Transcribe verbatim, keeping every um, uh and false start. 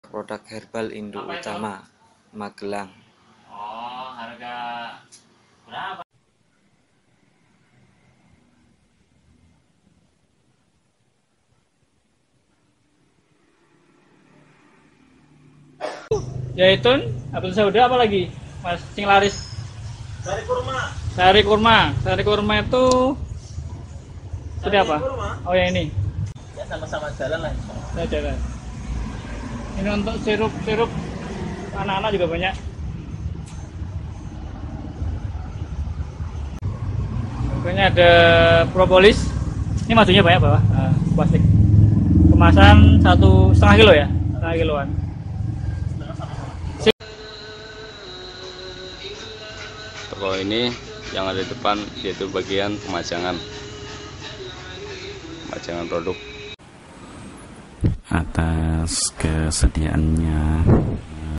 produk herbal Indo Utama, Magelang. Oh, harga berapa? Zaitun, apel sauda, apa lagi? Mas sing laris. Sari kurma. Sari kurma. Sari kurma itu seperti apa? Kurma. Oh ya ini. Ya sama-sama jalan lah. Saya jalan. Ini untuk sirup-sirup anak-anak juga banyak. Pokoknya ada propolis. Ini madunya banyak bawah. Nah, plastik. Kemasan satu setengah kilo ya, setengah kiloan. Toko ini yang ada di depan yaitu bagian pemajangan pemajangan produk. Atas kesediaannya